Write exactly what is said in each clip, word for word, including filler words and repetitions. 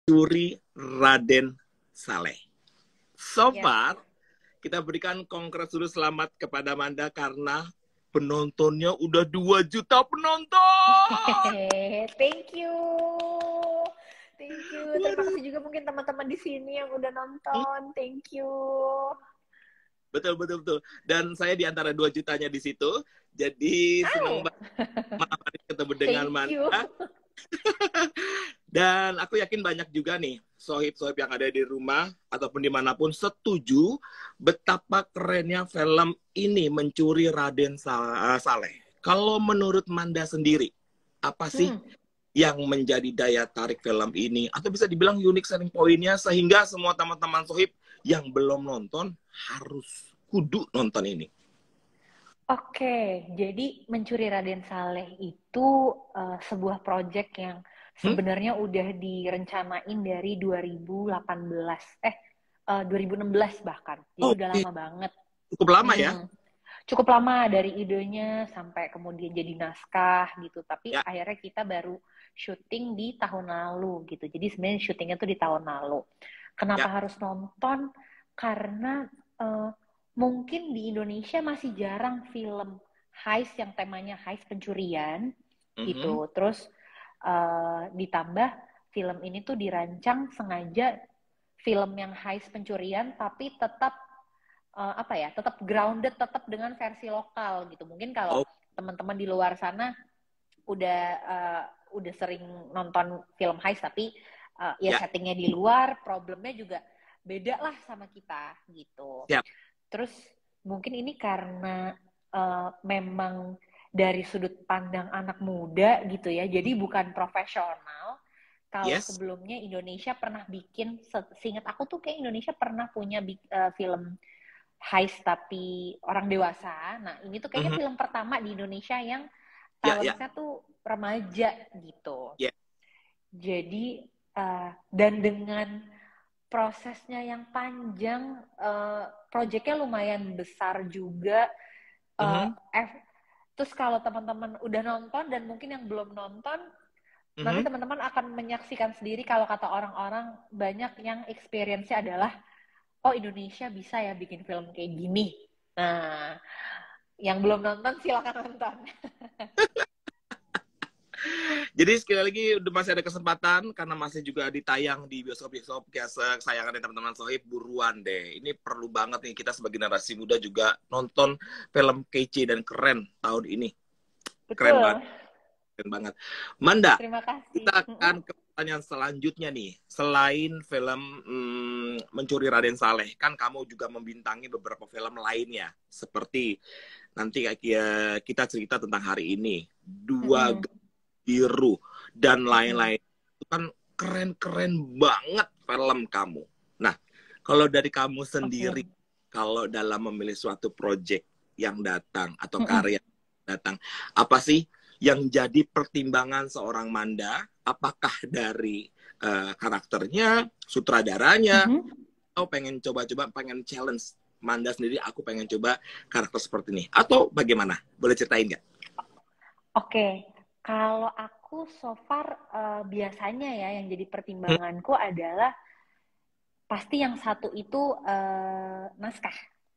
Mencuri Raden Saleh. So Yes. far, kita berikan kongres dulu selamat kepada Manda karena penontonnya udah dua juta penonton. Thank you. Thank you. Terima kasih juga mungkin teman-teman di sini yang udah Hmm, nonton. Thank you. betul, betul, betul. Dan saya di antara dua jutanya di situ. Jadi senang Ow. banget malam hari ketemu dengan Thank you. Manda. Dan aku yakin banyak juga nih sohib-sohib yang ada di rumah ataupun dimanapun setuju betapa kerennya film ini Mencuri Raden Saleh. Kalau menurut Manda sendiri, apa sih Hmm. yang menjadi daya tarik film ini? Atau bisa dibilang unique selling point-nya sehingga semua teman-teman sohib yang belum nonton harus kudu nonton ini. Oke, jadi Mencuri Raden Saleh itu uh, sebuah proyek yang Hmm? sebenarnya udah direncanain dari dua ribu delapan belas, eh uh, dua ribu enam belas bahkan. Jadi Oh, udah iya. lama banget. Cukup lama ya? Hmm, cukup lama dari idenya sampai kemudian jadi naskah gitu. Tapi Ya, akhirnya kita baru syuting di tahun lalu gitu. Jadi sebenarnya syutingnya tuh di tahun lalu. ya. Kenapa harus nonton? Karena uh, mungkin di Indonesia masih jarang film heist yang temanya heist pencurian Mhm. gitu. Terus uh, ditambah film ini tuh dirancang sengaja film yang heist pencurian tapi tetap uh, apa ya, tetap grounded, tetap dengan versi lokal gitu. Mungkin kalau Oh, teman-teman di luar sana udah uh, udah sering nonton film heist tapi uh, ya ya, settingnya di luar, problemnya juga beda lah sama kita gitu. siap. Terus mungkin ini karena uh, memang dari sudut pandang anak muda gitu ya, jadi bukan profesional. Kalau Yes. sebelumnya Indonesia pernah bikin, seingat aku tuh kayak Indonesia pernah punya uh, film heist tapi orang dewasa. Nah, ini tuh kayaknya Mhm. film pertama di Indonesia yang Ya, ya, talentsnya tuh remaja gitu. ya. Jadi uh, dan dengan prosesnya yang panjang, uh, proyeknya lumayan besar juga. Uh, Mhm. eh, terus kalau teman-teman udah nonton dan mungkin yang belum nonton, nanti Mhm. teman-teman akan menyaksikan sendiri kalau kata orang-orang banyak yang experience-nya adalah oh Indonesia bisa ya bikin film kayak gini. Nah, yang belum nonton silakan nonton. Jadi sekali lagi udah masih ada kesempatan karena masih juga ditayang di bioskop-bioskop kesayangan teman-teman sohib, buruan deh. Ini perlu banget nih kita sebagai generasi muda juga nonton film kece dan keren tahun ini. Keren banget, Betul. keren banget. Manda, Terima kasih. kita akan ke pertanyaan selanjutnya nih. Selain film hmm, Mencuri Raden Saleh, kan kamu juga membintangi beberapa film lainnya. Seperti nanti kayak kita cerita tentang hari ini. Dua Biru dan lain-lain. Itu kan keren-keren banget film kamu. Nah, kalau dari kamu Oke. sendiri, kalau dalam memilih suatu project yang datang atau karya yang datang, apa sih yang jadi pertimbangan seorang Manda? Apakah dari uh, karakternya, sutradaranya, atau pengen coba-coba, pengen challenge Manda sendiri, aku pengen coba karakter seperti ini? Atau bagaimana? Boleh ceritain nggak? Oke, kalau aku so far uh, biasanya ya yang jadi Hmm, pertimbanganku adalah pasti yang satu itu uh, naskah.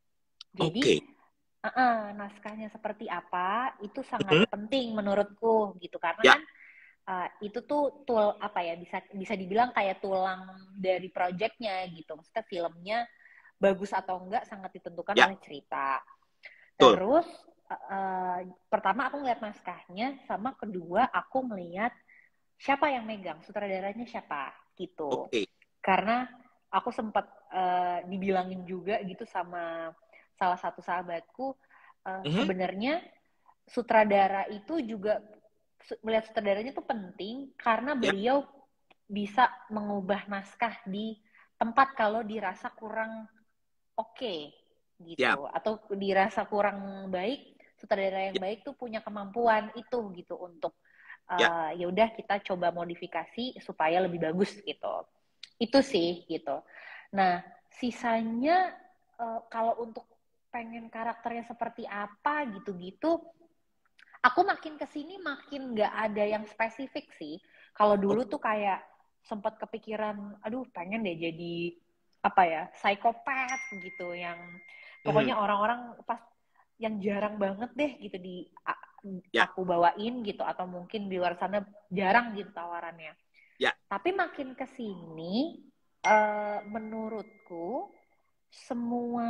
Oke. Jadi uh-uh, naskahnya seperti apa itu sangat Hmm, penting menurutku gitu karena Ya, kan uh, itu tuh tul apa ya bisa bisa dibilang kayak tulang dari projectnya gitu. Maksudnya filmnya bagus atau enggak sangat ditentukan ya, oleh cerita. betul. Terus uh, pertama aku ngeliat naskahnya, sama kedua aku ngeliat siapa yang megang, sutradaranya siapa gitu. Oke. Karena aku sempat uh, dibilangin juga gitu sama salah satu sahabatku, uh, Mhm. sebenarnya sutradara itu juga melihat sutradaranya tuh penting karena Ya, beliau bisa mengubah naskah di tempat kalau dirasa kurang oke okay, siap. gitu atau dirasa kurang baik, sutradara yang Ya, baik tuh punya kemampuan itu gitu untuk ya. uh, ya udah kita coba modifikasi supaya lebih bagus gitu, itu sih gitu. Nah sisanya uh, kalau untuk pengen karakternya seperti apa gitu-gitu, aku makin kesini makin nggak ada yang spesifik sih. Kalau Oh, dulu tuh kayak sempat kepikiran, aduh pengen deh jadi apa ya, psikopat gitu, yang Mhm. pokoknya orang-orang pas yang jarang banget deh gitu di a- Ya, aku bawain gitu, atau mungkin di luar sana jarang gitu tawarannya. ya, Tapi makin kesini, eh, menurutku semua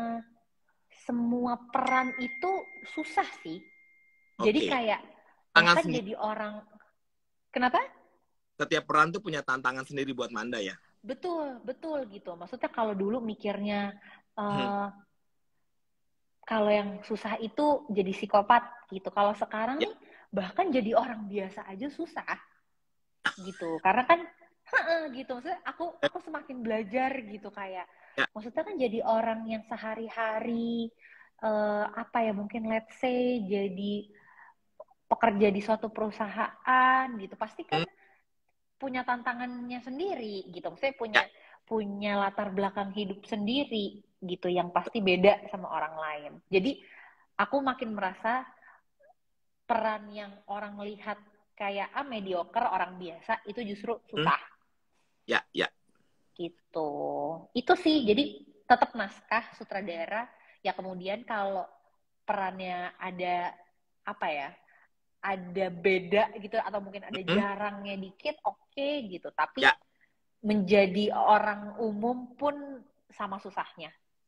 semua peran itu susah sih. Jadi oke. kayak Tangan bahkan sendiri. jadi orang, kenapa? Setiap peran tuh punya tantangan sendiri buat Manda ya. Betul, betul gitu. Maksudnya kalau dulu mikirnya, Mhm. uh, kalau yang susah itu jadi psikopat gitu. Kalau sekarang Ya, nih bahkan jadi orang biasa aja susah gitu. Karena kan, heeh, gitu. Maksudnya aku ya, aku semakin belajar gitu, kayak ya. maksudnya kan jadi orang yang sehari-hari, uh, apa ya, mungkin let's say jadi pekerja di suatu perusahaan gitu, pasti kan Hmm, punya tantangannya sendiri gitu. Maksudnya punya ya, punya latar belakang hidup sendiri gitu yang pasti beda sama orang lain. Jadi aku makin merasa peran yang orang lihat kayak ah mediocre, orang biasa, itu justru hmm, susah ya, ya. gitu. Itu sih, jadi tetap naskah sutradara ya, kemudian kalau perannya ada apa ya, ada beda gitu atau mungkin ada Mhm. jarangnya dikit, oke okay, gitu. Tapi Ya, menjadi orang umum pun sama susahnya.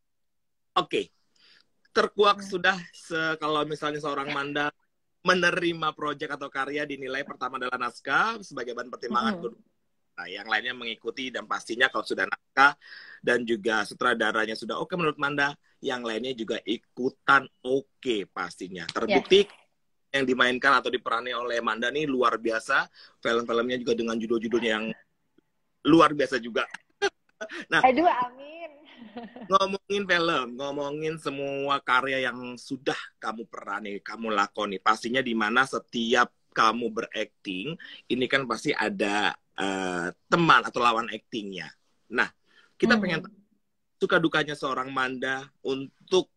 oke. Terkuak Hmm. sudah se- kalau misalnya seorang Manda menerima proyek atau karya dinilai pertama adalah naskah sebagai bahan pertimbangan, Mm-mm. kedua nah, yang lainnya mengikuti, dan pastinya kalau sudah naskah dan juga sutradaranya sudah oke menurut Manda, yang lainnya juga ikutan oke pastinya. Yes. Terbukti yang dimainkan atau diperani oleh Manda nih luar biasa, film-filmnya juga dengan judul-judulnya yang luar biasa juga. Nah, Aduh, amin. ngomongin film, ngomongin semua karya yang sudah kamu perani, kamu lakoni, pastinya di mana setiap kamu berakting, ini kan pasti ada uh, teman atau lawan aktingnya. Nah, kita pengen Hmm. suka dukanya seorang Manda untuk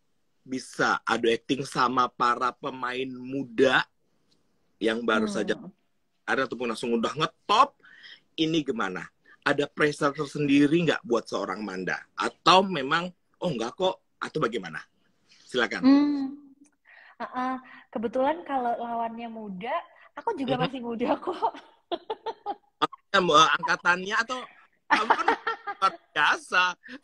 bisa adu akting sama para pemain muda yang baru saja Hmm. ada ataupun langsung udah ngetop, ini gimana? Ada pressure tersendiri nggak buat seorang Manda? Atau memang, oh nggak kok, atau bagaimana? Silakan. Hmm. Uh-uh. Kebetulan kalau lawannya muda, aku juga Mhm. masih muda kok. Ya, Mbak, angkatannya atau kamu kan luar biasa.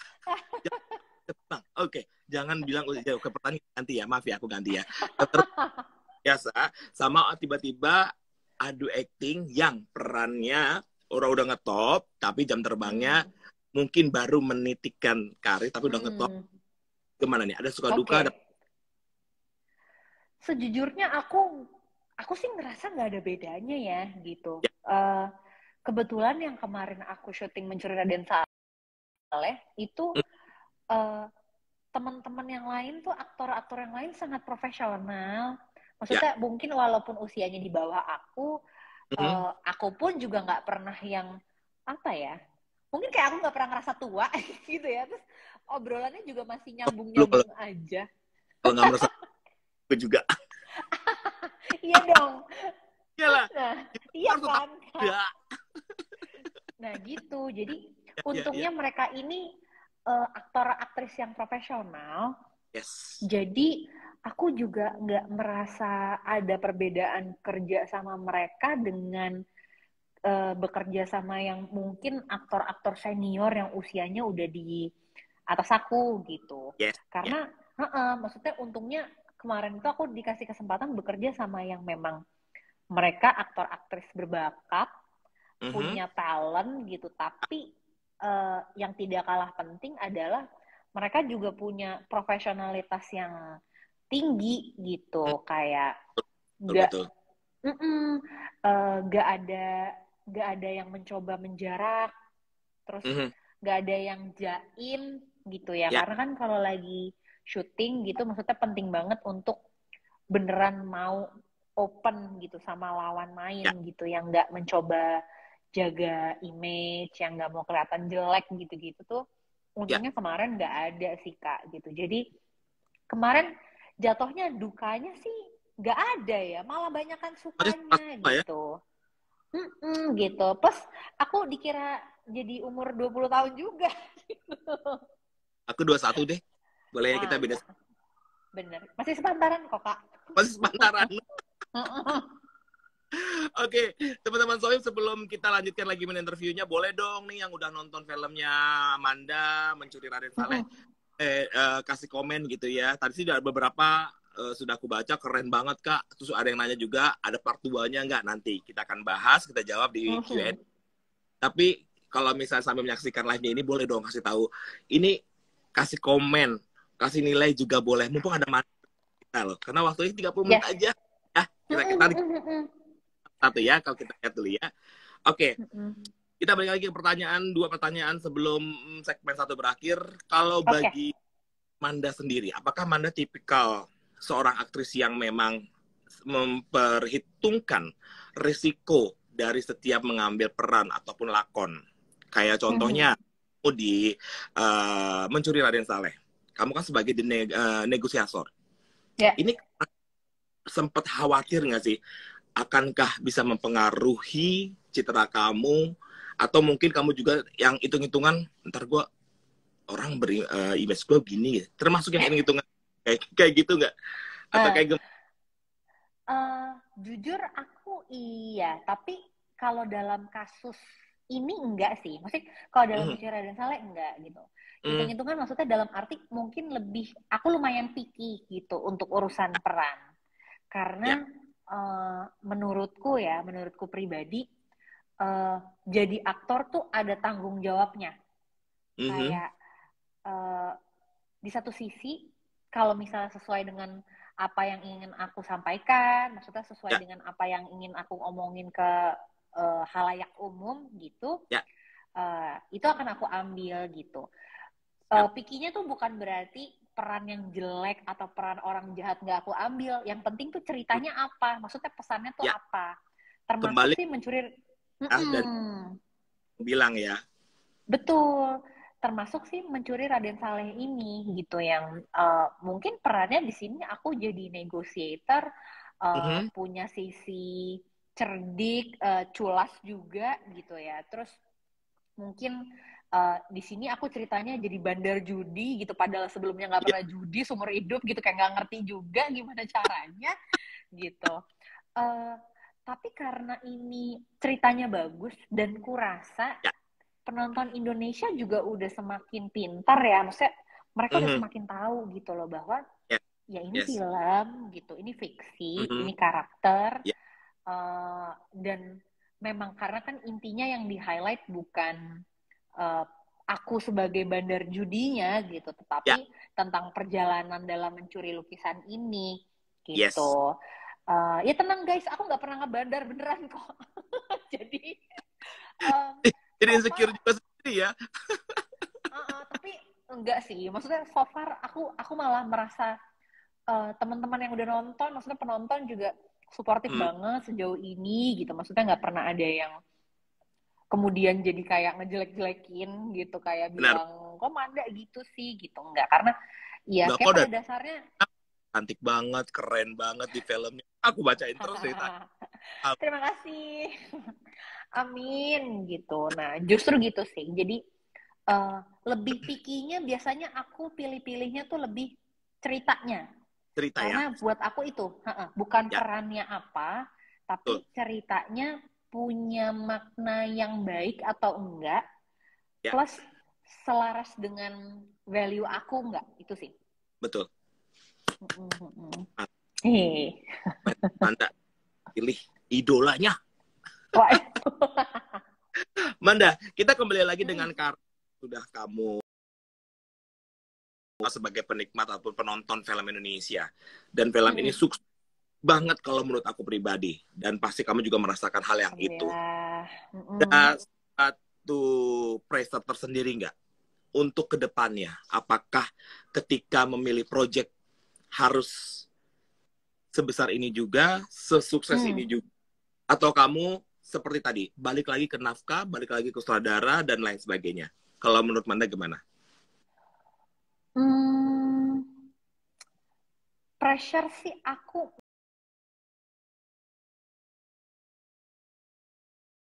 Jangan, oke, jangan bilang udah jauh ke pertanyaan ganti ya, maaf ya aku ganti ya. Terus biasa sama tiba-tiba adu acting yang perannya orang udah ngetop, tapi jam terbangnya Hmm. mungkin baru menitikkan karir, tapi udah ngetop. Hmm. Gimana nih? Ada suka Oke. duka? Ada... Sejujurnya aku aku sih ngerasa nggak ada bedanya ya gitu. Ya, Uh, kebetulan yang kemarin aku syuting Mencuri Raden Saleh itu, uh, teman-teman yang lain tuh, aktor-aktor yang lain sangat profesional. ya. Maksudnya mungkin walaupun usianya di bawah aku, Mhm. uh, aku pun juga nggak pernah yang apa ya, mungkin kayak aku nggak pernah ngerasa tua gitu ya. Terus obrolannya juga masih Lu kalau nyambung-nyambung aja. kalau nggak merasa aku juga. Iya dong. Iyalah, Nah, itu iya harus tetap kan Kak. ada. Nah gitu, jadi Ya, ya, ya. untungnya mereka ini, uh, aktor aktris yang profesional. Yes. Jadi aku juga nggak merasa ada perbedaan kerja sama mereka dengan, uh, bekerja sama yang mungkin aktor-aktor senior yang usianya udah di atas aku gitu. Yes. Ya. Karena uh-uh, maksudnya untungnya kemarin itu aku dikasih kesempatan bekerja sama yang memang mereka aktor aktris berbakat, Mhm. punya talent gitu, tapi uh, yang tidak kalah penting adalah mereka juga punya profesionalitas yang tinggi Hmm, gitu, kayak betul nggak betul. mm uh, nggak ada nggak ada yang mencoba menjarak, terus Mhm. nggak ada yang jaim gitu ya, Ya, karena kan kalau lagi syuting gitu maksudnya penting banget untuk beneran mau open gitu sama lawan ya, main gitu, yang nggak mencoba jaga image, yang nggak mau kelihatan jelek gitu-gitu tuh. ya. Untungnya kemarin nggak ada sih Kak gitu. Jadi kemarin jatuhnya dukanya sih nggak ada ya, malah banyak kan Pokoknya pas sukanya lah ya. gitu. Mm-mm, gitu. Plus aku dikira jadi umur dua puluh tahun juga. Gitu. Aku dua puluh satu deh. Boleh ya kita Ah, beda. iya. Bener. Masih sepantaran kok, Kak. Masih sepantaran. Oke, teman-teman Sohib, sebelum kita lanjutkan lagi interviewnya, boleh dong nih yang udah nonton filmnya Manda, Mencuri Raden Saleh, eh, eh, kasih komen gitu ya. Tadi sih ada beberapa eh, sudah aku baca, keren banget Kak. Terus ada yang nanya juga, ada part dua-nya nggak? Nanti kita akan bahas, kita jawab di Q and A. Tapi kalau misalnya sambil menyaksikan live-nya ini, boleh dong kasih tahu. Ini kasih komen, kasih nilai juga boleh. Mumpung ada Manda kita loh. Karena waktunya tiga puluh menit Yes. aja. Ya, kita kita satu ya, kalau kita lihat dulu ya. Oke, kita balik lagi ke pertanyaan, dua pertanyaan sebelum segmen satu berakhir. Kalau bagi okay. Manda sendiri, apakah Manda tipikal seorang aktris yang memang memperhitungkan risiko dari setiap mengambil peran ataupun lakon? Kayak contohnya, mm-hmm. di uh, Mencuri Raden Saleh, kamu kan sebagai ne- uh, negosiator. Yeah. Ini sempat khawatir nggak sih? Akankah bisa mempengaruhi citra kamu, atau mungkin kamu juga yang hitung-hitungan, ntar gue orang beri uh, image gue gini ya, termasuk yang hitung-hitungan kayak kayak gitu nggak? Atau kayak uh, uh, jujur aku iya, tapi kalau dalam kasus ini enggak sih, maksudnya kalau dalam Mencuri Raden Saleh enggak gitu. Hitung-hitungan maksudnya dalam arti mungkin lebih, aku lumayan picky gitu untuk urusan peran, karena yeah. Uh, menurutku ya, menurutku pribadi, uh, jadi aktor tuh ada tanggung jawabnya. Mm-hmm. Kayak uh, di satu sisi, kalau misalnya sesuai dengan apa yang ingin aku sampaikan, maksudnya sesuai yeah. dengan apa yang ingin aku omongin ke uh, halayak umum gitu, yeah. uh, itu akan aku ambil gitu. Uh, yeah. Pikinya tuh bukan berarti peran yang jelek atau peran orang jahat nggak aku ambil. Yang penting tuh ceritanya apa, maksudnya pesannya tuh ya. Apa. Termasuk Kembali, sih mencuri. Ah, dan bilang ya. Betul. Termasuk sih Mencuri Raden Saleh ini gitu, yang uh, mungkin perannya di sini aku jadi negotiator, uh, mm-hmm. punya sisi cerdik, uh, culas juga gitu ya. Terus mungkin Uh, di sini aku ceritanya jadi bandar judi gitu, padahal sebelumnya nggak pernah yeah. judi seumur hidup gitu, kayak nggak ngerti juga gimana caranya gitu. Uh, tapi karena ini ceritanya bagus dan kurasa yeah. penonton Indonesia juga udah semakin pintar ya, maksudnya mereka mm-hmm. udah semakin tahu gitu loh bahwa yeah. ya ini yes. film gitu, ini fiksi, mm-hmm. ini karakter, yeah. uh, dan memang karena kan intinya yang di highlight bukan Uh, aku sebagai bandar judinya gitu, tetapi yeah. tentang perjalanan dalam mencuri lukisan ini gitu. Yes. Uh, ya tenang guys, aku nggak pernah ngebandar beneran kok. Jadi um, jadi insecure juga sendiri ya. uh, uh, tapi enggak sih, maksudnya so far aku aku malah merasa uh, teman-teman yang udah nonton, maksudnya penonton juga suportif hmm. banget sejauh ini gitu. Maksudnya nggak pernah ada yang kemudian jadi kayak ngejelek-jelekin gitu, kayak Benar. bilang kok Manda gitu sih gitu, enggak, karena ya Nggak, kayak pada dasarnya cantik banget, keren banget di filmnya, aku bacain terus cerita. Terima kasih. Amin gitu. Nah justru gitu sih, jadi uh, lebih pikinya biasanya aku pilih-pilihnya tuh lebih ceritanya, cerita karena ya? buat aku itu uh-uh, bukan ya. perannya apa, tapi Betul. ceritanya punya makna yang baik atau enggak, ya. plus selaras dengan value aku enggak, itu sih. Betul. Hehe. Manda pilih idolanya. Manda, kita kembali lagi dengan karakter sudah kamu sebagai penikmat ataupun penonton film Indonesia, dan film hmm. ini sukses banget kalau menurut aku pribadi, dan pasti kamu juga merasakan hal yang itu. Mm. Dan satu pressure tersendiri nggak untuk kedepannya? Apakah ketika memilih project harus sebesar ini juga, sesukses mm. ini juga, atau kamu seperti tadi balik lagi ke naskah, balik lagi ke sutradara dan lain sebagainya? Kalau menurut Manda gimana? Hmm, pressure sih aku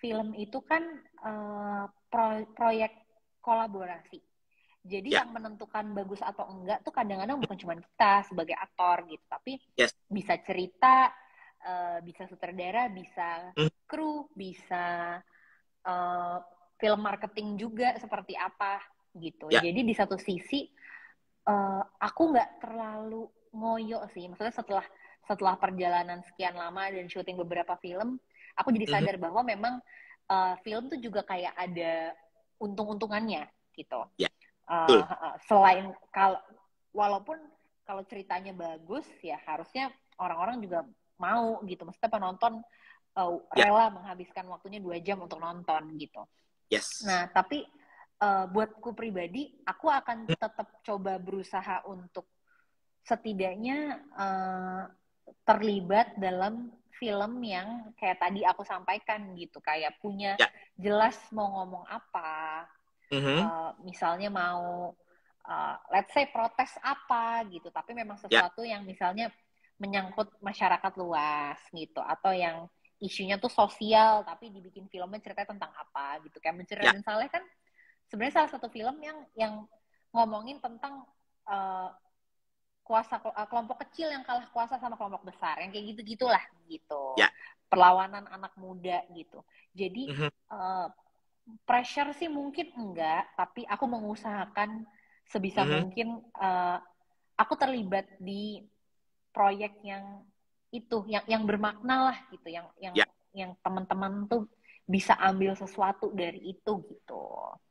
film itu kan uh, pro proyek kolaborasi. Jadi Ya. yang menentukan bagus atau enggak tuh kadang-kadang bukan cuma kita sebagai aktor gitu, tapi Yes. bisa cerita, uh, bisa sutradara, bisa Hmm. kru, bisa uh, film marketing juga seperti apa gitu. Ya. Jadi di satu sisi uh, aku nggak terlalu ngoyo sih, maksudnya setelah setelah perjalanan sekian lama dan syuting beberapa film, aku jadi sadar mm-hmm. bahwa memang uh, film tuh juga kayak ada untung-untungannya gitu. Ya. Uh, uh, selain kalau walaupun kalau ceritanya bagus ya harusnya orang-orang juga mau gitu, maksudnya penonton uh, ya. rela menghabiskan waktunya dua jam untuk nonton gitu. Yes. Nah tapi uh, buatku pribadi aku akan tetap coba berusaha untuk setidaknya uh, terlibat dalam film yang kayak tadi aku sampaikan gitu, kayak punya ya. Jelas mau ngomong apa, mm-hmm. uh, misalnya mau uh, let's say protes apa gitu, tapi memang sesuatu ya. Yang misalnya menyangkut masyarakat luas gitu, atau yang isunya tuh sosial tapi dibikin filmnya ceritanya tentang apa gitu, kayak Mencuri Raden ya. Saleh kan sebenarnya salah satu film yang yang ngomongin tentang uh, kuasa kelompok kecil yang kalah kuasa sama kelompok besar, yang kayak gitu-gitulah gitu. Ya. Perlawanan anak muda gitu. Jadi mm-hmm. uh, pressure sih mungkin enggak, tapi aku mengusahakan sebisa mm-hmm. mungkin uh, aku terlibat di proyek yang itu, yang yang bermakna lah gitu, yang yang ya. Yang teman-teman tuh bisa ambil sesuatu dari itu gitu.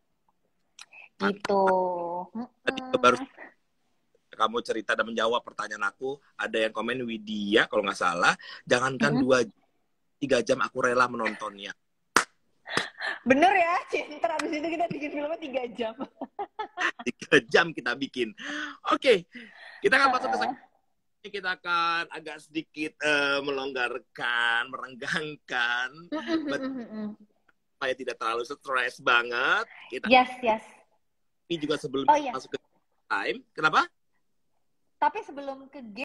Gitu. Tadi baru kamu cerita dan menjawab pertanyaan aku, ada yang komen Widya kalau nggak salah, jangankan dua mm-hmm. tiga jam aku rela menontonnya. Bener ya, Cinta, abis itu kita bikin filmnya tiga jam. Tiga jam kita bikin. Oke, okay. Kita akan masuk ke segmen. Kita akan agak sedikit uh, melonggarkan, merenggangkan, supaya tidak terlalu stres banget. Kita yes, yes. Ini juga sebelum oh, yes. masuk ke time, kenapa? Tapi sebelum ke game,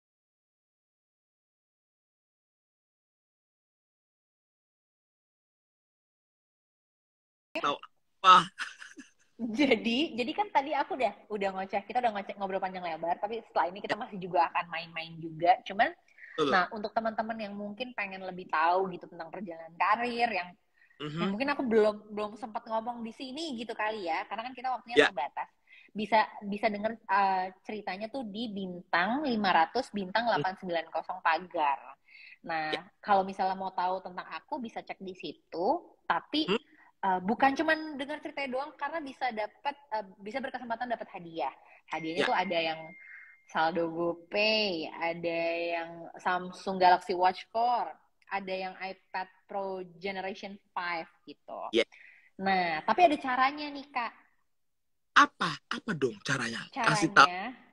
tahu apa? Jadi, jadi kan tadi aku udah udah ngoceh, kita udah ngoceh ngobrol panjang lebar, tapi setelah ini kita masih juga akan main-main juga. Cuman, Betul. Nah untuk teman-teman yang mungkin pengen lebih tahu gitu tentang perjalanan karir, yang, mm-hmm. yang mungkin aku belum belum sempat ngomong di sini gitu kali ya, karena kan kita waktunya yeah. terbatas. Bisa bisa dengar uh, ceritanya tuh di Bintang lima ratus Bintang delapan sembilan nol Pagar. Nah, yeah. kalau misalnya mau tahu tentang aku bisa cek di situ, tapi hmm? uh, bukan cuman dengar ceritanya doang, karena bisa dapat uh, bisa berkesempatan dapat hadiah. Hadiahnya yeah. tuh ada yang saldo GoPay, ada yang Samsung Galaxy Watch Core, ada yang iPad Pro Generation lima gitu. Yeah. Nah, tapi ada caranya nih, Kak. Apa apa dong caranya? Caranya, Kasih tahu.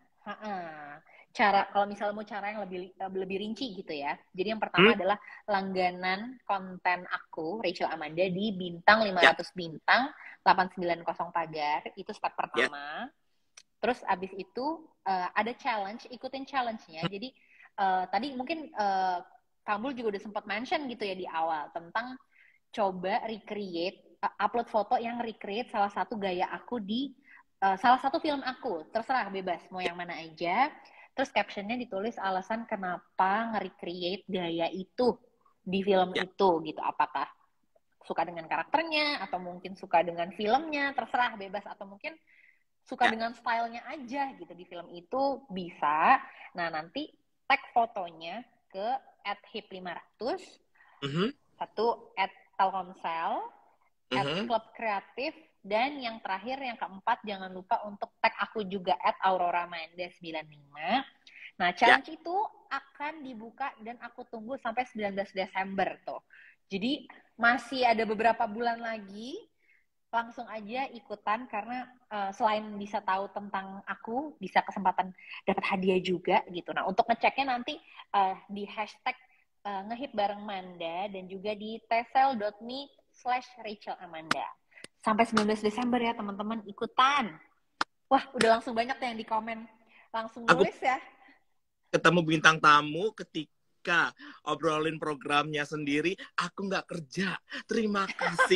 Ha-ha. Cara kalau misalnya mau cara yang lebih lebih rinci gitu ya. Jadi yang pertama hmm? adalah langganan konten aku Rachel Amanda di Bintang lima ratus ya. Bintang delapan sembilan nol Pagar, itu step pertama. Ya. Terus abis itu uh, ada challenge, ikutin challenge-nya. Hmm. Jadi uh, tadi mungkin uh, Kamul juga udah sempat mention gitu ya di awal tentang coba recreate, uh, upload foto yang recreate salah satu gaya aku di Uh, salah satu film aku, terserah bebas mau yang mana aja. Terus captionnya ditulis alasan kenapa nge-recreate gaya itu di film ya. Itu gitu. Apakah suka dengan karakternya atau mungkin suka dengan filmnya, terserah bebas, atau mungkin suka ya. Dengan stylenya aja gitu di film itu bisa. Nah nanti tag fotonya ke at hip lima ratus, mm-hmm. satu at telkomsel, mm-hmm. at klub kreatif. Dan yang terakhir, yang keempat, jangan lupa untuk tag aku juga at aurora manda sembilan lima. Nah, challenge ya. Itu akan dibuka dan aku tunggu sampai sembilan belas Desember tuh. Jadi masih ada beberapa bulan lagi, langsung aja ikutan karena uh, selain bisa tahu tentang aku, bisa kesempatan dapat hadiah juga gitu. Nah, untuk ngeceknya nanti uh, di hashtag uh, ngehip bareng Manda dan juga di tesel dot me slash Rachel Amanda. Sampai sembilan belas Desember ya teman-teman, ikutan. Wah, udah langsung banyak yang di komen. Langsung nulis ya. Ketemu bintang tamu ketika Ika obrolin programnya sendiri, aku nggak kerja. Terima kasih.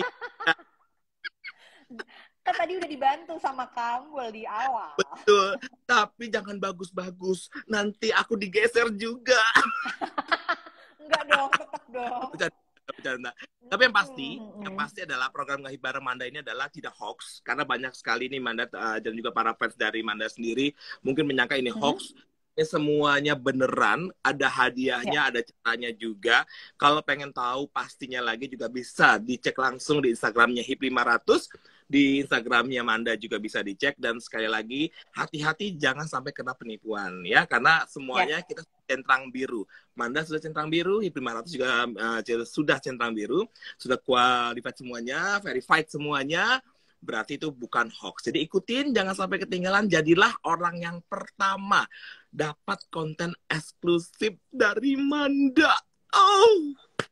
Kan tadi udah dibantu sama kamu di awal. Betul, tapi jangan bagus-bagus. Nanti aku digeser juga. Enggak dong, tetap dong. Bercanda, bercanda. Tapi yang pasti, Mm-mm. yang pasti adalah program Ngehip bareng Manda ini adalah tidak hoax. Karena banyak sekali nih Manda uh, dan juga para fans dari Manda sendiri mungkin menyangka ini hoax. Ini semuanya beneran, ada hadiahnya, Ya. ada caranya juga. Kalau pengen tahu pastinya lagi juga bisa dicek langsung di Instagramnya Hip lima ratus. Di Instagramnya Manda juga bisa dicek. Dan sekali lagi, hati-hati jangan sampai kena penipuan ya. Karena semuanya Ya. kita centang biru. Manda sudah centang biru, Hip lima ratus juga uh, sudah centang biru. Sudah qualified semuanya, verified semuanya. Berarti itu bukan hoax. Jadi ikutin, jangan sampai ketinggalan. Jadilah orang yang pertama dapat konten eksklusif dari Manda. Oh.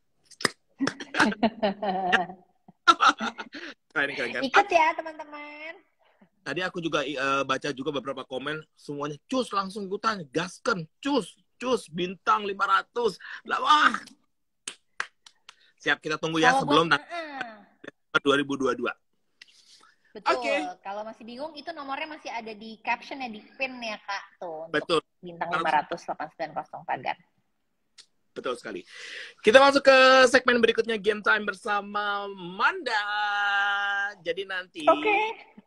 Keren, keren, keren. Ikut ya teman-teman. Tadi aku juga uh, baca juga beberapa komen, semuanya cus langsung ikutan, gaskan, cus, cus, bintang lima ratus. Lah, wah. Siap, kita tunggu ya Kalau sebelum buat, uh-uh. dua ribu dua puluh dua. Betul. Okay. Kalau masih bingung, itu nomornya masih ada di caption ya, di pin ya Kak. Tuh, betul. Bintang lima ratus delapan sembilan nol pagar. Betul sekali. Kita masuk ke segmen berikutnya, Game Time bersama Manda. Jadi nanti Oke. Okay.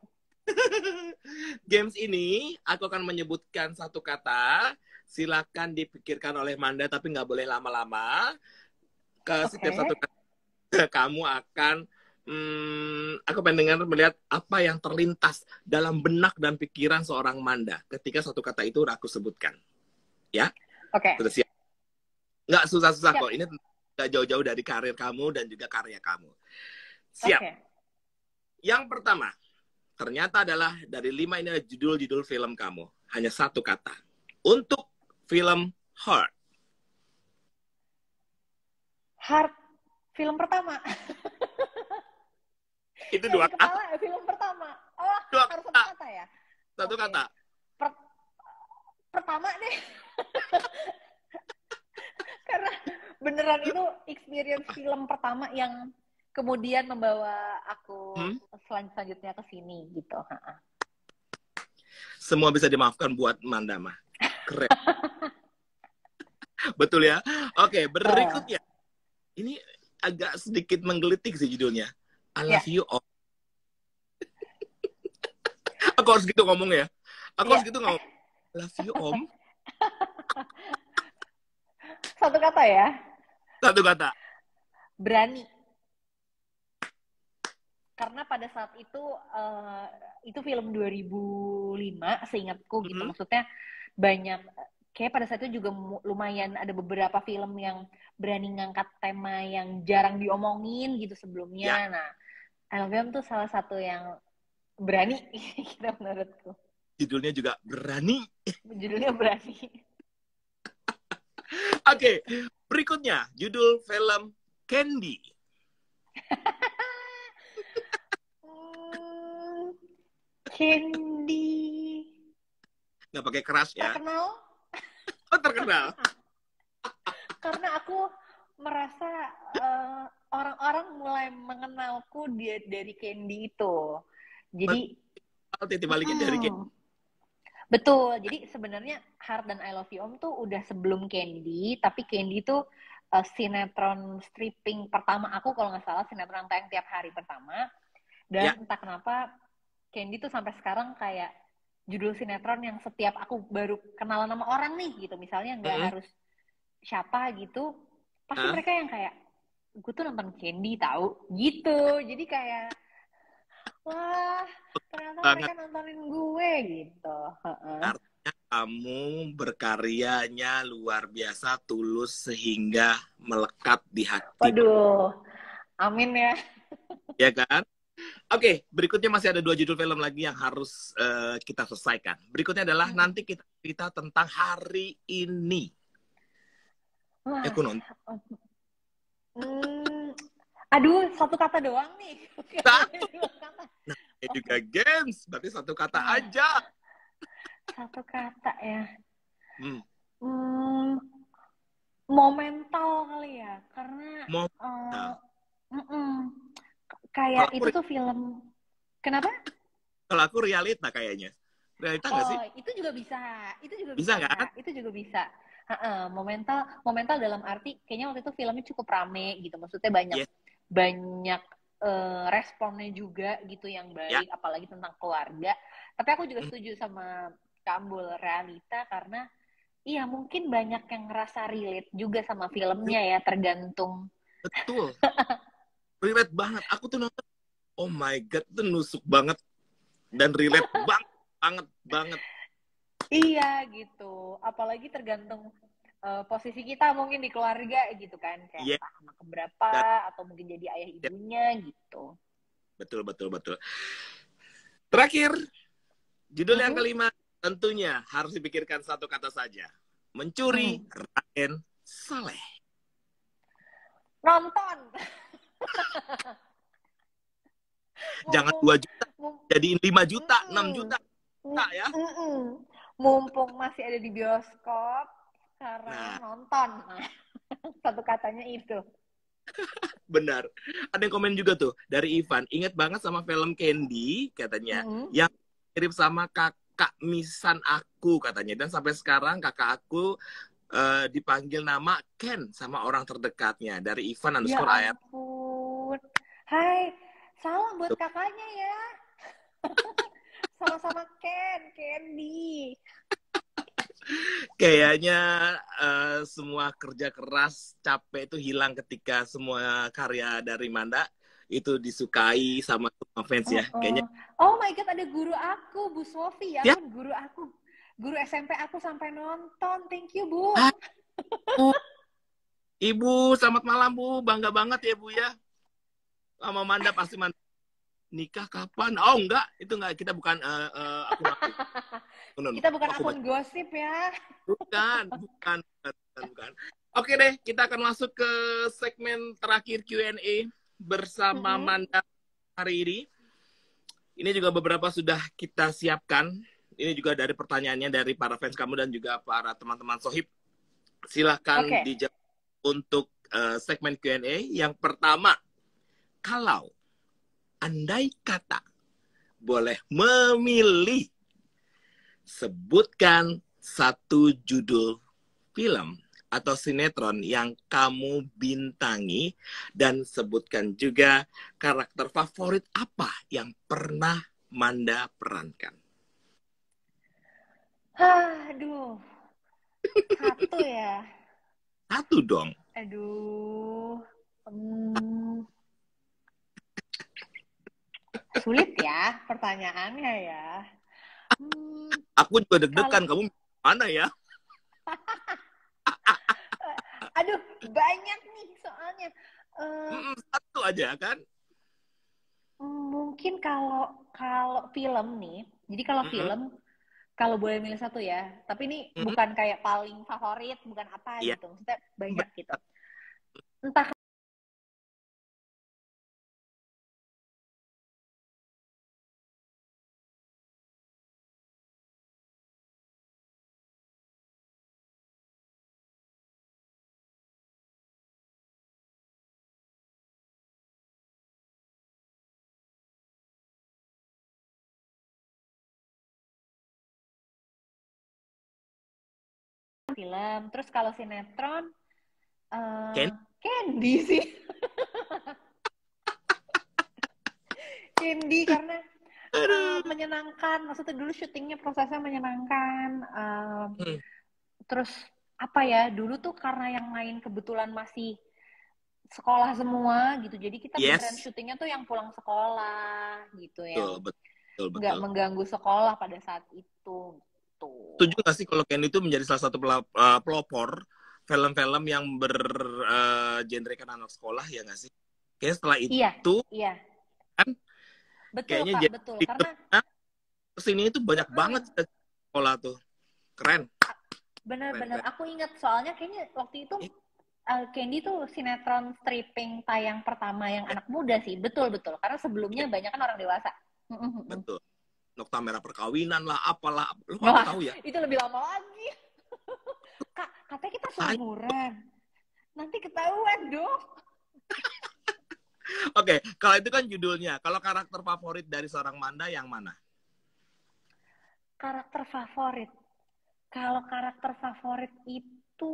games ini aku akan menyebutkan satu kata. Silakan dipikirkan oleh Manda, tapi nggak boleh lama-lama. Ke setiap okay. satu kata kamu akan Hmm, aku pengen dengar melihat apa yang terlintas dalam benak dan pikiran seorang Manda ketika satu kata itu aku sebutkan. Ya? Oke. Okay. Sudah siap? Nggak susah-susah kok. Ini nggak jauh-jauh dari karir kamu dan juga karya kamu. Siap? Okay. Yang pertama, ternyata adalah dari lima ini adalah judul-judul film kamu. Hanya satu kata. Untuk film Heart. Heart. Film pertama. Itu dua kata. Kepala, film pertama. Oh, dua harus kata. satu kata ya? Satu okay. kata. Per pertama deh. Karena beneran itu experience film pertama yang kemudian membawa aku hmm? selanjutnya ke sini gitu. Semua bisa dimaafkan buat Manda mah. Keren. Betul ya? Oke, berikutnya. Ini agak sedikit menggelitik sih judulnya. I love yeah. you all. Aku harus gitu ngomong ya. Aku yeah. harus gitu ngomong. I love you om. Satu kata ya. Satu kata. Berani. Karena pada saat itu uh, itu film dua ribu lima seingatku gitu. Mm-hmm. Maksudnya banyak kayak pada saat itu juga lumayan ada beberapa film yang berani ngangkat tema yang jarang diomongin gitu sebelumnya. Yeah. Nah, I Love You tuh salah satu yang berani gitu menurutku. Judulnya juga berani. Judulnya berani. Oke, okay. Berikutnya judul film Candy. hmm, Candy. Nggak pakai keras ya? Terkenal. Oh, terkenal. Karena aku merasa uh, orang-orang mulai mengenalku dia dari Candy itu. Jadi titik baliknya hmm, dari Candy. Betul. Jadi sebenarnya Heart dan I Love You Om tuh udah sebelum Candy, tapi Candy tuh uh, sinetron stripping pertama aku kalau nggak salah, sinetron tayang tiap hari pertama. Dan ya. Entah kenapa Candy tuh sampai sekarang kayak judul sinetron yang setiap aku baru kenalan sama orang nih gitu, misalnya nggak mm-hmm. harus siapa gitu, pasti huh? mereka yang kayak gue tuh nonton Candy tahu gitu. Jadi kayak wah, ternyata Banget. mereka nontonin gue gitu. Artinya kamu berkaryanya luar biasa, tulus sehingga melekat di hati. Waduh, amin ya. Ya kan? Oke, berikutnya masih ada dua judul film lagi yang harus uh, kita selesaikan. Berikutnya adalah hmm. nanti kita cerita tentang hari ini. Wah. Ya, aku nonton. Hmm. Aduh, satu kata doang nih. Satu. Nah, ini okay. juga games, berarti satu kata nah. aja. Satu kata ya. Hmm. Hmm. momental kali ya, karena Mau uh, nah, kalau kayak aku itu tuh film. Kenapa? kalau aku realita kayaknya. Realita nggak sih? Oh, itu juga bisa. Itu juga Bisa bisa. kan? Itu juga bisa. Ha-ha, momental, momental dalam arti kayaknya waktu itu filmnya cukup rame gitu. Maksudnya banyak Yes, banyak uh, responnya juga gitu yang ya. baik, apalagi tentang keluarga. Tapi aku juga Hmm, setuju sama Kambul realita karena iya mungkin banyak yang ngerasa relate juga sama filmnya ya, tergantung. betul. Relate banget. Aku tuh nonton, oh my God, itu nusuk banget. Dan relate banget, banget, banget. Iya gitu. Apalagi tergantung uh, posisi kita mungkin di keluarga gitu kan, kayak Iya, entah anak keberapa dan atau mungkin jadi ayah ibunya gitu. betul, betul, betul. Terakhir, judul yang Mm-mm. kelima tentunya harus dipikirkan satu kata saja. Mencuri Mm. Raden Saleh. Nonton. Jangan mumpung dua juta, mum, jadiin lima juta, enam mm-mm. juta, ya. Mm-mm. Mumpung masih ada di bioskop, sekarang Nah, nonton. Nah, satu katanya itu. benar. Ada yang komen juga tuh dari Ivan. Ingat banget sama film Candy katanya Mm-mm. yang mirip sama kakak misan aku katanya. Dan sampai sekarang kakak aku uh, dipanggil nama Ken sama orang terdekatnya dari Ivan Ya underscore A R. ampun. Hai, salam buat kakaknya ya. Sama-sama Ken, Candy. Kayaknya uh, semua kerja keras capek itu hilang ketika semua karya dari Manda itu disukai sama semua fans Oh, ya. oh. Kayaknya Oh my God, ada guru aku, Bu Sofi. Ya ya. ampun, guru aku. Guru S M P aku sampai nonton. Thank you, Bu. Ah, Bu, Ibu, selamat malam Bu. Bangga banget ya Bu ya. Sama Manda pasti Manda nikah kapan? Oh enggak, itu enggak, kita bukan uh, uh, akun aku. No, no, no. Kita bukan Aku akun gosip ya. bukan, bukan, bukan, bukan. Oke deh, kita akan masuk ke segmen terakhir Q and A bersama Mm-mm. Manda hari ini. Ini juga beberapa sudah kita siapkan. Ini juga dari pertanyaannya dari para fans kamu dan juga para teman-teman Sohib. Silahkan Oke. dijawab untuk uh, segmen Q and A. Yang pertama, kalau andai kata boleh memilih, sebutkan satu judul film atau sinetron yang kamu bintangi dan sebutkan juga karakter favorit apa yang pernah Manda perankan. Aduh, satu ya. Satu dong. Aduh, hmm, sulit ya pertanyaannya ya. Hmm, Aku juga kalau, deg-degan, kamu mana ya? aduh, banyak nih soalnya. Uh, Mm, satu aja kan? mungkin kalau kalau film nih, jadi kalau Mm-mm, film, kalau boleh milih satu ya, tapi ini mm-mm. bukan kayak paling favorit, bukan apa Iya, gitu, maksudnya banyak gitu. benar. Entah film, terus kalau sinetron, uh, Ken, Candy sih. Candy karena uh, aduh. menyenangkan, maksudnya dulu syutingnya prosesnya menyenangkan, uh, Hmm, terus apa ya, dulu tuh karena yang main kebetulan masih sekolah semua gitu, jadi kita beneran yes, syutingnya tuh yang pulang sekolah gitu, betul, yang betul, nggak betul. mengganggu sekolah pada saat itu gitu. Setuju nggak sih kalau Ken itu menjadi salah satu eh, pelopor film-film yang bergenrekan anak sekolah ya nggak sih? Kayaknya setelah Iya, itu iya, kan betul kayaknya Kak, jadi betul. Karena filmnya kesini itu banyak banget uh-uh, sekolah tuh. Keren, keren, bener-bener keren. aku ingat soalnya kayaknya waktu itu Eh, uh, Candy tuh sinetron stripping tayang pertama yang ya, anak muda sih, betul-betul. Karena sebelumnya ya, banyak kan orang dewasa. Mm-mm. betul. Nokta Merah Perkawinan lah, apalah. Lu kok aku Wah, tahu ya? itu lebih lama lagi. Kak, katanya kita Ay, seumuran. Nanti ketahuan dong. Oke, kalau itu kan judulnya. Kalau karakter favorit dari seorang Manda yang mana? Karakter favorit. Kalau karakter favorit itu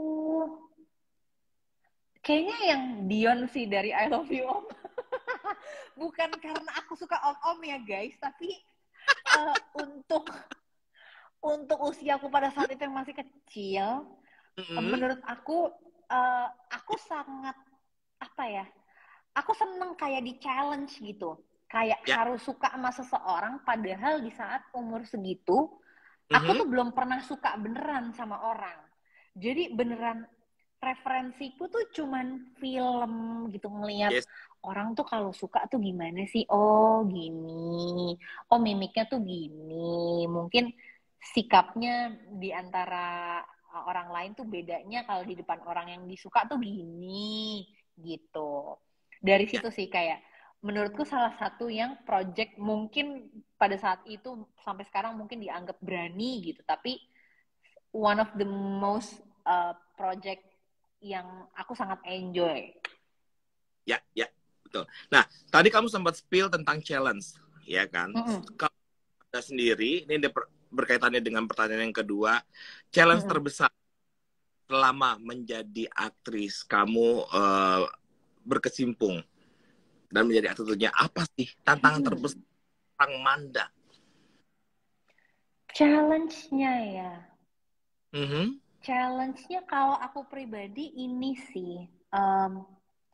kayaknya yang Dion sih dari I Love You Om. Bukan karena aku suka Om-Om ya guys, tapi uh, untuk untuk usiaku pada saat itu yang masih kecil, Mm-hmm. menurut aku uh, aku sangat apa ya? Aku seneng kayak di challenge gitu. Kayak Ya. harus suka sama seseorang padahal di saat umur segitu aku Mm-hmm. tuh belum pernah suka beneran sama orang. Jadi beneran referensiku tuh cuman film gitu, ngeliat Yes. orang tuh kalau suka tuh gimana sih? Oh gini, oh mimiknya tuh gini. Mungkin sikapnya di antara orang lain tuh bedanya kalau di depan orang yang disuka tuh gini gitu. Dari Ya. situ sih kayak menurutku salah satu yang project mungkin pada saat itu sampai sekarang mungkin dianggap berani gitu, tapi one of the most uh, project yang aku sangat enjoy. Ya, ya, betul. Nah, tadi kamu sempat spill tentang challenge, ya kan? Mm-mm. Kalau Anda sendiri, ini berkaitannya dengan pertanyaan yang kedua, challenge Mm-mm. terbesar selama menjadi aktris kamu uh, berkecimpung dan menjadi aktrisnya apa sih tantangan Hmm. terbesar tentang Manda? Challenge-nya ya. Mm-hmm. Challenge-nya kalau aku pribadi ini sih, um,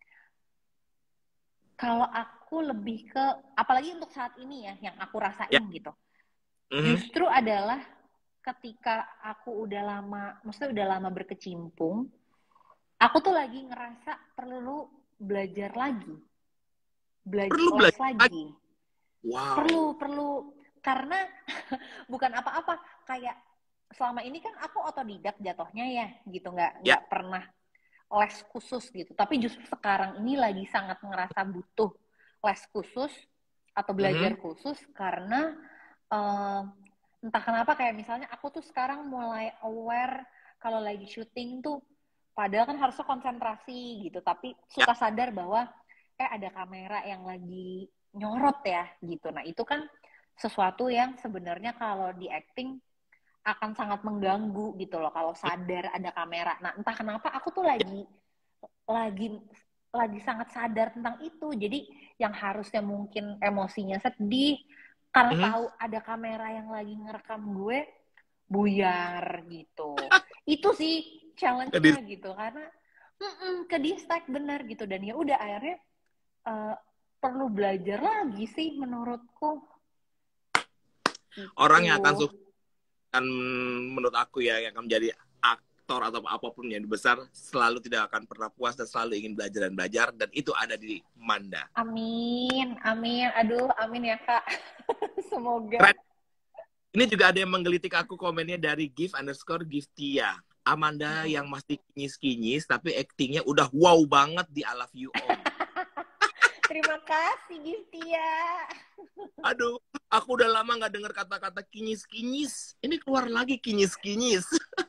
kalau aku lebih ke, apalagi untuk saat ini ya, yang aku rasain Ya. gitu. Mm-hmm. Justru adalah ketika aku udah lama, maksudnya udah lama berkecimpung, aku tuh lagi ngerasa perlu belajar lagi. Belajar Perlu les belajar lagi. Wow. Perlu, perlu. Karena bukan apa-apa, kayak selama ini kan aku otodidak jatuhnya ya, gitu. Nggak, Ya. nggak pernah les khusus gitu. Tapi justru sekarang ini lagi sangat ngerasa butuh les khusus atau belajar Mm-hmm. khusus karena uh, entah kenapa kayak misalnya aku tuh sekarang mulai aware kalau lagi syuting tuh padahal kan harusnya konsentrasi gitu, tapi Ya. suka sadar bahwa eh ada kamera yang lagi nyorot ya gitu. Nah itu kan sesuatu yang sebenarnya kalau di acting akan sangat mengganggu gitu loh kalau sadar ada kamera. Nah entah kenapa aku tuh lagi lagi lagi sangat sadar tentang itu. Jadi yang harusnya mungkin emosinya sedih karena Mm-hmm. tahu ada kamera yang lagi ngerekam gue, buyar gitu. Itu sih challenge-nya gitu karena ke distract bener gitu, dan ya udah akhirnya uh, perlu belajar lagi sih menurutku. Gitu. Orang yang akan sukses kan menurut aku ya yang akan menjadi aktor atau apapun yang besar selalu tidak akan pernah puas dan selalu ingin belajar dan belajar, dan itu ada di Manda. Amin, amin. Aduh, amin ya Kak. Semoga. Keren. Ini juga ada yang menggelitik aku komennya dari gift underscore giftia. Amanda hmm. yang masih kinyis-kinyis tapi aktingnya udah wow banget di I Love You Om. Terima kasih Giftia. Aduh, aku udah lama nggak dengar kata-kata kinyis-kinyis. Ini keluar lagi kinyis-kinyis.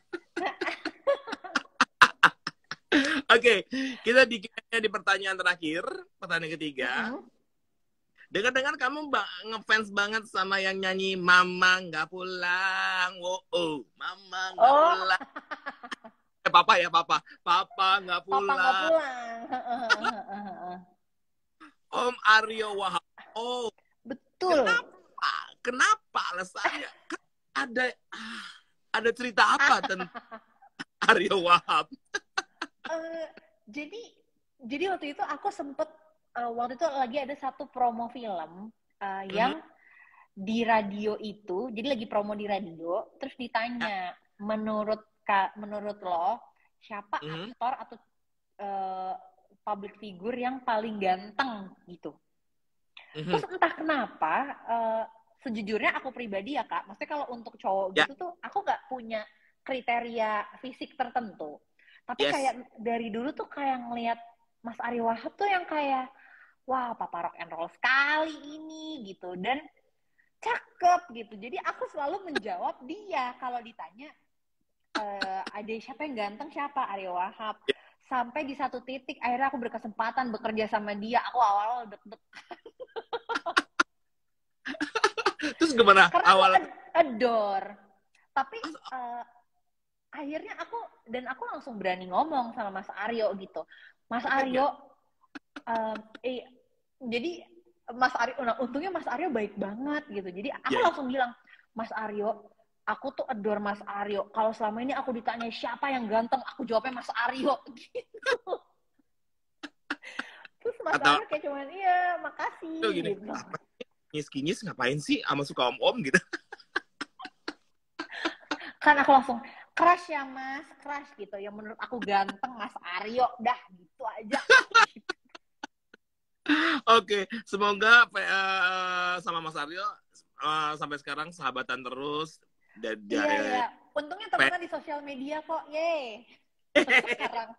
Oke, okay, kita di, di pertanyaan terakhir, pertanyaan ketiga. Uh-huh. Dengar-dengar kamu ba- ngefans banget sama yang nyanyi Mama nggak pulang, oh, oh. Mama nggak oh. pulang. Eh, papa ya papa, papa nggak pulang. Papa nggak pulang. Om Aryo Wahab. Oh, betul. Kenapa? Kenapa alasannya? Kan ada ada cerita apa tentang Aryo Wahab? uh, jadi jadi waktu itu aku sempet uh, waktu itu lagi ada satu promo film uh, mm-hmm. yang di radio itu, jadi lagi promo di radio, terus ditanya ya. menurut ka, menurut lo siapa mm-hmm. aktor atau uh, public figure yang paling ganteng gitu. Mm-hmm. Terus entah kenapa uh, sejujurnya aku pribadi ya Kak, maksudnya kalau untuk cowok ya. gitu tuh aku nggak punya kriteria fisik tertentu. Tapi yes. kayak dari dulu tuh kayak ngelihat Mas Ari Wahab tuh yang kayak wah papa rock and roll sekali ini gitu, dan cakep gitu. Jadi aku selalu menjawab dia kalau ditanya e, ada siapa yang ganteng, siapa Ari Wahab. Sampai di satu titik akhirnya aku berkesempatan bekerja sama dia. Aku awal-awal deg-degan. Terus gimana Karena aku awal? ad- adore. Tapi uh, akhirnya aku, dan aku langsung berani ngomong sama Mas Aryo gitu. Mas Aryo, uh, eh, jadi Mas Aryo, nah untungnya Mas Aryo baik banget gitu. Jadi aku Yeah. langsung bilang, Mas Aryo, aku tuh adore Mas Aryo. Kalau selama ini aku ditanya siapa yang ganteng, aku jawabnya Mas Aryo gitu. Terus Mas Atau Aryo kayak cuman, iya makasih gini, gitu. kinyis-kinyis ngapain sih sama suka om-om gitu. Kan aku langsung, crush ya Mas, crush gitu. Yang menurut aku ganteng Mas Aryo, dah gitu aja. Oke, semoga uh, sama Mas Aryo uh, sampai sekarang sahabatan terus. Dan Iya, iya. Untungnya temenan di sosial media kok, yeay. Sekarang.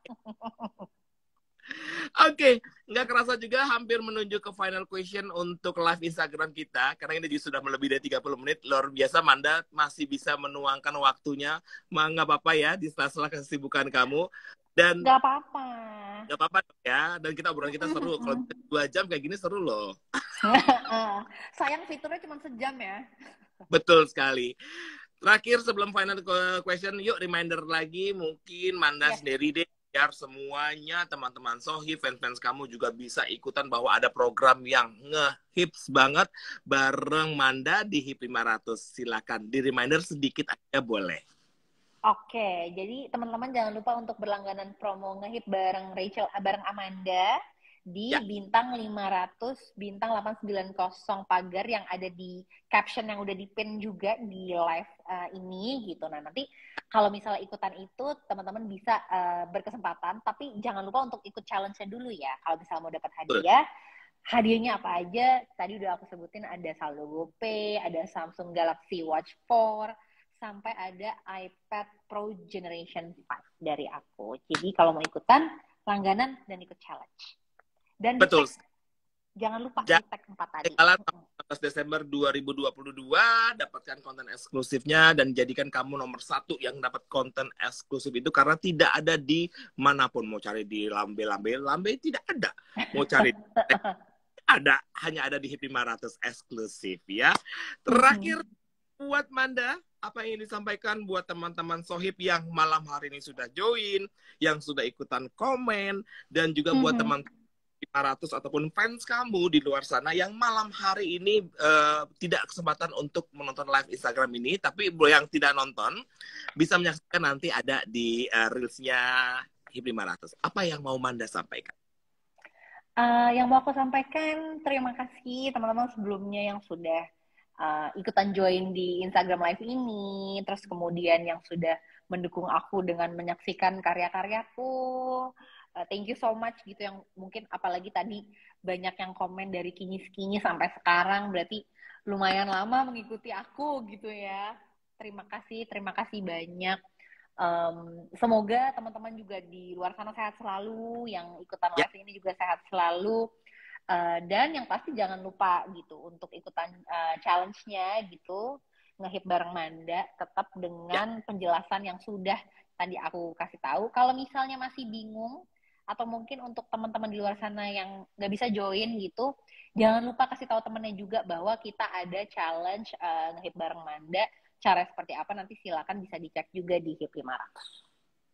Oke, okay. Nggak kerasa juga hampir menuju ke final question untuk live Instagram kita. Karena ini sudah melebihi dari tiga puluh menit. Luar biasa, Manda masih bisa menuangkan waktunya. Nggak apa-apa ya, di sela-sela kesibukan kamu. Dan nggak apa-apa. Nggak apa-apa ya. Dan kita obrolan kita seru. Kalau dua jam kayak gini seru loh. Sayang fiturnya cuma sejam ya. Betul sekali. Terakhir sebelum final question, yuk reminder lagi. Mungkin Manda yes. sendiri deh. Biar semuanya teman-teman Sohib, fans-fans kamu juga bisa ikutan bahwa ada program yang nge-hips banget bareng Manda di H I P lima ratus. Silakan di reminder sedikit aja boleh. Oke, jadi teman-teman jangan lupa untuk berlangganan promo nge-hip bareng Rachel, bareng Amanda di ya. Bintang lima ratus, Bintang delapan sembilan nol pagar yang ada di caption yang udah di-pin juga di live uh, ini gitu. Nah, nanti kalau misalnya ikutan itu, teman-teman bisa uh, berkesempatan, tapi jangan lupa untuk ikut challenge-nya dulu ya. Kalau misalnya mau dapat hadiah, hadiahnya apa aja? Tadi udah aku sebutin ada saldo GoPay, ada Samsung Galaxy Watch four, sampai ada iPad Pro Generation five dari aku. Jadi kalau mau ikutan, langganan dan ikut challenge. Dan betul. Di-tag, jangan lupa ja- di-tag empat tadi. empat belas Desember dua ribu dua puluh dua, dapatkan konten eksklusifnya dan jadikan kamu nomor satu yang dapat konten eksklusif itu karena tidak ada di manapun. Mau cari di lambe-lambe, lambe tidak ada. Mau cari ada, hanya ada di H I P lima ratus eksklusif ya. Terakhir buat Manda, apa yang ingin disampaikan buat teman-teman Sohib yang malam hari ini sudah join, yang sudah ikutan komen, dan juga buat mm-hmm. teman lima ratus ataupun fans kamu di luar sana yang malam hari ini uh, tidak kesempatan untuk menonton live Instagram ini, tapi yang tidak nonton bisa menyaksikan nanti ada di uh, Reels-nya H I P lima ratus. Apa yang mau Manda sampaikan? Uh, yang mau aku sampaikan, terima kasih teman-teman sebelumnya yang sudah uh, ikutan join di Instagram Live ini, terus kemudian yang sudah mendukung aku dengan menyaksikan karya-karyaku. Uh, thank you so much gitu, yang mungkin apalagi tadi banyak yang komen dari kinyis-kinyis sampai sekarang, berarti lumayan lama mengikuti aku gitu ya. Terima kasih, terima kasih banyak. Um, semoga teman-teman juga di luar sana sehat selalu, yang ikutan live ini juga sehat selalu. Uh, dan yang pasti jangan lupa gitu untuk ikutan uh, challenge-nya gitu, nge-hip bareng Manda, tetap dengan penjelasan yang sudah tadi aku kasih tahu. Kalau misalnya masih bingung, atau mungkin untuk teman-teman di luar sana yang nggak bisa join gitu, jangan lupa kasih tahu temennya juga bahwa kita ada challenge uh, nge-hip bareng Manda. Cara seperti apa nanti silakan bisa dicek juga di H I P lima ratus.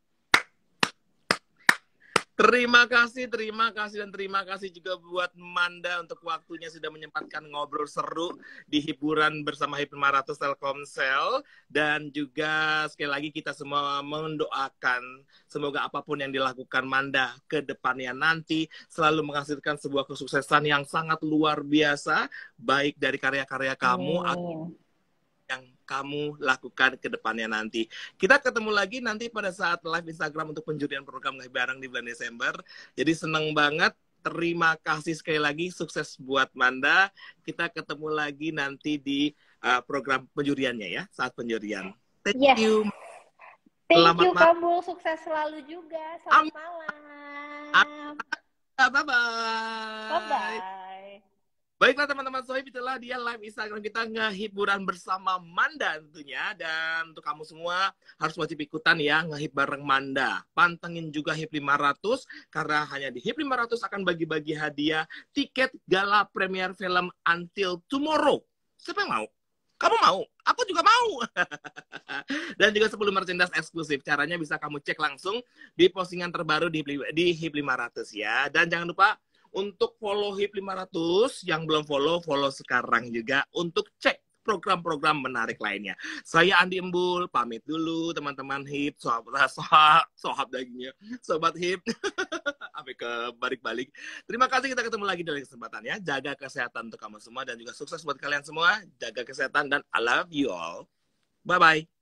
Terima kasih, terima kasih, dan terima kasih juga buat Manda untuk waktunya sudah menyempatkan ngobrol seru di hiburan bersama H I P lima ratus Telkomsel. Dan juga sekali lagi kita semua mendoakan semoga apapun yang dilakukan Manda ke depannya nanti selalu menghasilkan sebuah kesuksesan yang sangat luar biasa, baik dari karya-karya kamu atau yang kamu lakukan ke depannya nanti. Kita ketemu lagi nanti pada saat live Instagram untuk penjurian program Nge Bareng di bulan Desember. Jadi seneng banget. Terima kasih sekali lagi. Sukses buat Manda. Kita ketemu lagi nanti di uh, program penjuriannya ya. Saat penjurian. Thank yes. you. Thank Selamat you, Kabul. Sukses selalu juga. Selamat Am- malam. Bye-bye. Bye-bye. Baiklah teman-teman Sohib, itulah dia live Instagram kita ngehiburan bersama Manda tentunya. Dan untuk kamu semua harus wajib ikutan ya ngehip bareng Manda. Pantengin juga Hip lima ratus karena hanya di Hip lima ratus akan bagi-bagi hadiah tiket gala premier film Until Tomorrow. Siapa yang mau? Kamu mau? Aku juga mau. Dan juga sepuluh merchandise eksklusif. Caranya bisa kamu cek langsung di postingan terbaru di, di Hip lima ratus ya. Dan jangan lupa untuk follow Hip lima ratus, yang belum follow, follow sekarang juga untuk cek program-program menarik lainnya. Saya Andi Embul, pamit dulu teman-teman Hip, sohab, sohab, sohab dagingnya, sobat Hip. Sampai ke balik-balik. Terima kasih, kita ketemu lagi dari kesempatan ya. Jaga kesehatan untuk kamu semua dan juga sukses buat kalian semua. Jaga kesehatan dan I love you all. Bye-bye.